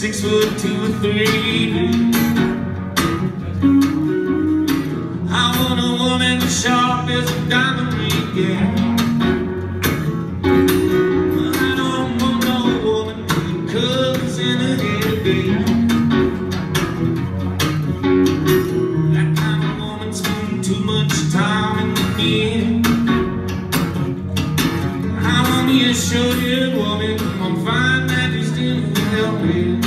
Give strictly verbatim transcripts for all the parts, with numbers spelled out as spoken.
six foot two or three. I want a woman as sharp as a diamond ring, yeah. I don't want no woman with curls in her hair, babe. That kind of woman spends too much time in the bed. I want me a short-haired woman on fine mattress in the helmet.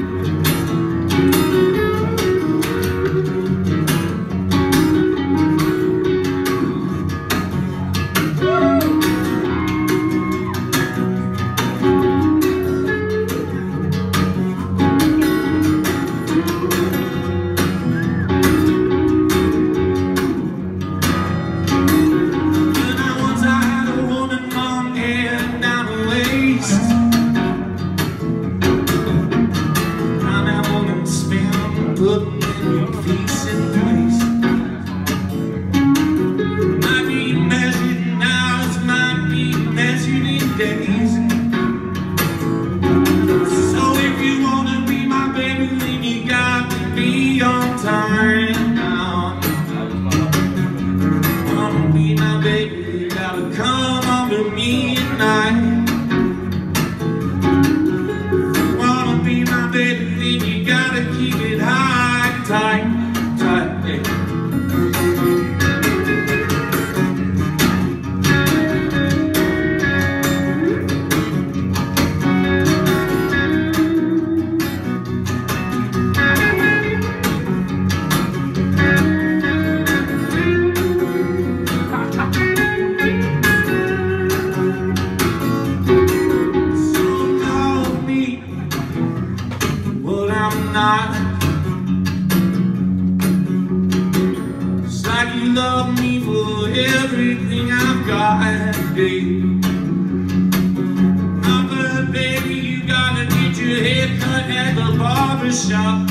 Putting your feet in place. Might be measured in hours, might be measured in days. So if you wanna be my baby, then you got to be on time now. Wanna be my baby, you gotta come on to me tonight. Wanna be my baby, then you gotta keep it high, tight, tight, yeah. Not. It's like you love me for everything I've got today. But baby, you gotta get your hair cut at the barber shop.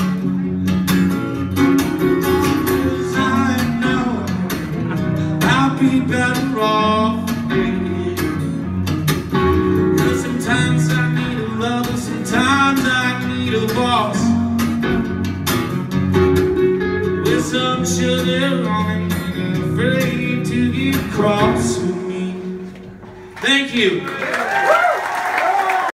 'Cause I know I'll be better off, baby. 'Cause sometimes I need a lover, sometimes I need a boss. Some sugar on and afraid to get cross with me. Thank you.